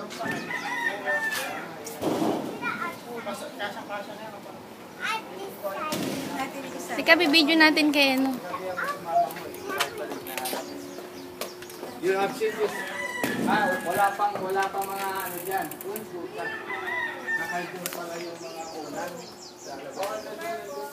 Teka, bibidyo natin kayo, no? You have seen this? Wala pang mga ano dyan. Nakaidun pala yung mga ulan.